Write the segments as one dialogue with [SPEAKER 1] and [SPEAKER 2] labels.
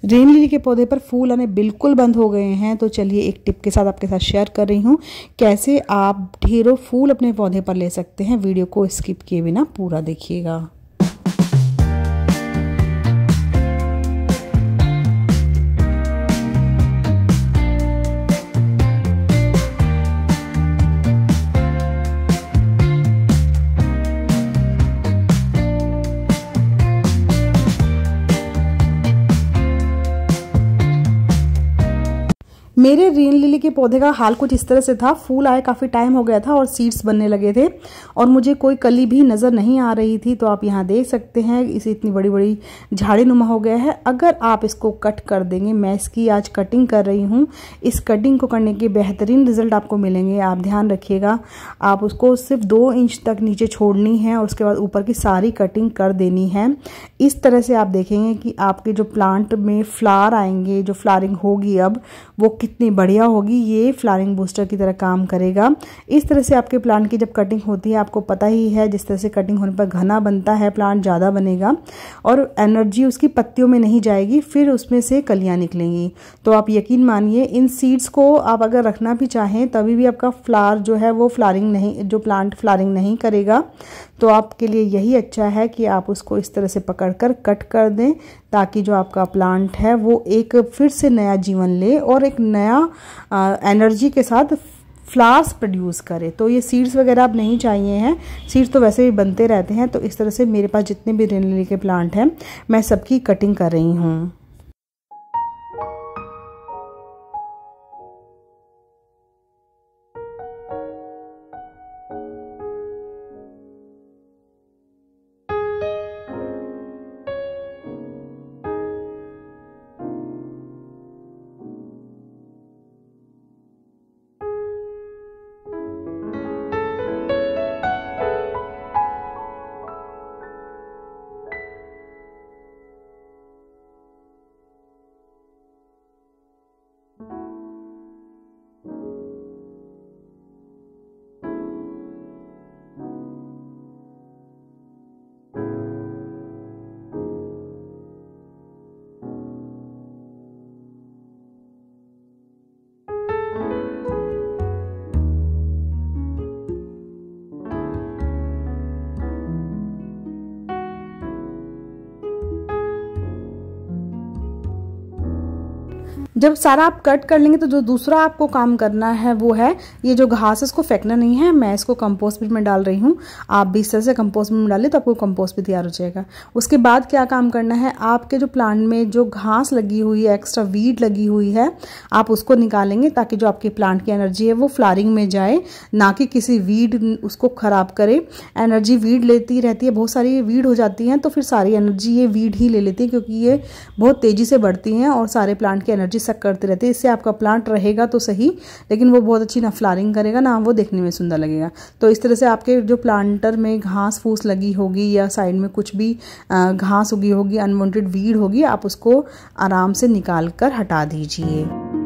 [SPEAKER 1] Rain lily के पौधे पर फूल आने बिल्कुल बंद हो गए हैं। तो चलिए एक टिप के साथ आपके साथ शेयर कर रही हूँ कैसे आप ढेरों फूल अपने पौधे पर ले सकते हैं। वीडियो को स्किप किए बिना पूरा देखिएगा। मेरे रेन लिली के पौधे का हाल कुछ इस तरह से था। फूल आए काफ़ी टाइम हो गया था और सीड्स बनने लगे थे और मुझे कोई कली भी नज़र नहीं आ रही थी। तो आप यहाँ देख सकते हैं इसे इतनी बड़ी बड़ी झाड़ी नुमा हो गया है। अगर आप इसको कट कर देंगे, मैं इसकी आज कटिंग कर रही हूँ। इस कटिंग को करने के बेहतरीन रिजल्ट आपको मिलेंगे। आप ध्यान रखिएगा, आप उसको सिर्फ 2 इंच तक नीचे छोड़नी है और उसके बाद ऊपर की सारी कटिंग कर देनी है। इस तरह से आप देखेंगे कि आपके जो प्लांट में फ्लावर आएंगे, जो फ्लावरिंग होगी अब वो कितनी बढ़िया होगी। ये फ्लावरिंग बूस्टर की तरह काम करेगा। इस तरह से आपके प्लांट की जब कटिंग होती है, आपको पता ही है जिस तरह से कटिंग होने पर घना बनता है, प्लांट ज़्यादा बनेगा और एनर्जी उसकी पत्तियों में नहीं जाएगी, फिर उसमें से कलियाँ निकलेंगी। तो आप यकीन मानिए इन सीड्स को आप अगर रखना भी चाहें तभी भी आपका फ्लावर जो है वो फ्लावरिंग नहीं, जो प्लांट फ्लावरिंग नहीं करेगा। तो आपके लिए यही अच्छा है कि आप उसको इस तरह से पकड़कर कट कर दें ताकि जो आपका प्लांट है वो एक फिर से नया जीवन ले और एक नया एनर्जी के साथ फ्लावर्स प्रोड्यूस करे। तो ये सीड्स वगैरह आप नहीं चाहिए हैं, सीड्स तो वैसे भी बनते रहते हैं। तो इस तरह से मेरे पास जितने भी रेन लिली के प्लांट हैं मैं सबकी कटिंग कर रही हूँ। जब सारा आप कट कर लेंगे तो जो दूसरा आपको काम करना है वो है ये जो घास है इसको फेंकना नहीं है। मैं इसको कंपोस्ट बिन में डाल रही हूँ। आप भी इस तरह से कंपोस्ट बिन में डालें तो आपको कंपोस्ट भी तैयार हो जाएगा। उसके बाद क्या काम करना है, आपके जो प्लांट में जो घास लगी हुई है, एक्स्ट्रा वीड लगी हुई है, आप उसको निकालेंगे ताकि जो आपके प्लांट की एनर्जी है वो फ्लावरिंग में जाए, ना कि किसी वीड उसको खराब करे। एनर्जी वीड लेती रहती है, बहुत सारी वीड हो जाती हैं तो फिर सारी एनर्जी ये वीड ही ले लेती है क्योंकि ये बहुत तेज़ी से बढ़ती हैं और सारे प्लांट की एनर्जी करते रहते हैं। इससे आपका प्लांट रहेगा तो सही, लेकिन वो बहुत अच्छी ना फ्लावरिंग करेगा ना वो देखने में सुंदर लगेगा। तो इस तरह से आपके जो प्लांटर में घास फूस लगी होगी या साइड में कुछ भी घास उगी होगी, अनवांटेड वीड होगी, आप उसको आराम से निकाल कर हटा दीजिए।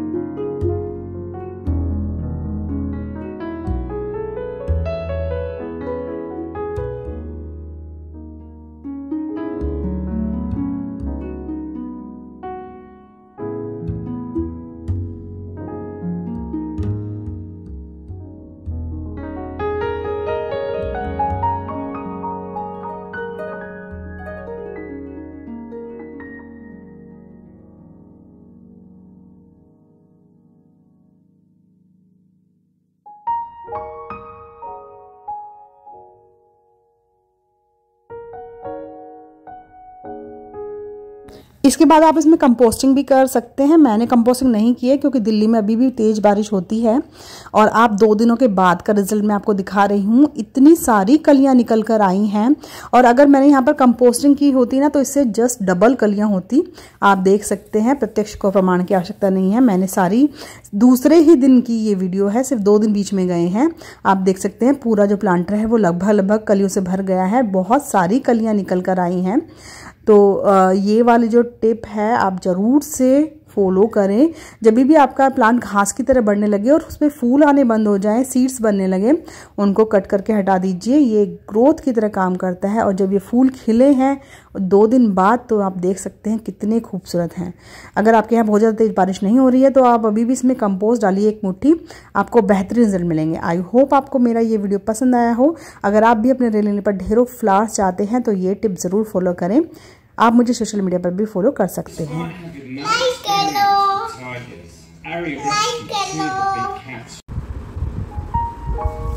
[SPEAKER 1] इसके बाद आप इसमें कंपोस्टिंग भी कर सकते हैं। मैंने कंपोस्टिंग नहीं की है क्योंकि दिल्ली में अभी भी तेज़ बारिश होती है और आप 2 दिनों के बाद का रिजल्ट मैं आपको दिखा रही हूँ। इतनी सारी कलियाँ निकल कर आई हैं और अगर मैंने यहाँ पर कंपोस्टिंग की होती ना तो इससे जस्ट डबल कलियाँ होती। आप देख सकते हैं, प्रत्यक्ष को प्रमाण की आवश्यकता नहीं है। मैंने सारी दूसरे ही दिन की ये वीडियो है, सिर्फ 2 दिन बीच में गए हैं। आप देख सकते हैं पूरा जो प्लांटर है वो लगभग कलियों से भर गया है। बहुत सारी कलियाँ निकल कर आई हैं। तो ये वाली जो टिप है आप ज़रूर से फॉलो करें। जब भी आपका प्लांट घास की तरह बढ़ने लगे और उसमें फूल आने बंद हो जाएं, सीड्स बनने लगे, उनको कट करके हटा दीजिए। ये ग्रोथ की तरह काम करता है। और जब ये फूल खिले हैं 2 दिन बाद, तो आप देख सकते हैं कितने खूबसूरत हैं। अगर आपके यहाँ बहुत ज़्यादा तेज बारिश नहीं हो रही है तो आप अभी भी इसमें कंपोस्ट डालिए 1 मुट्ठी, आपको बेहतरीन रिजल्ट मिलेंगे। आई होप आपको मेरा ये वीडियो पसंद आया हो। अगर आप भी अपने रेलिंग पर ढेरों फ्लावर्स चाहते हैं तो ये टिप ज़रूर फॉलो करें। आप मुझे सोशल मीडिया पर भी फॉलो कर सकते हैं।
[SPEAKER 2] Like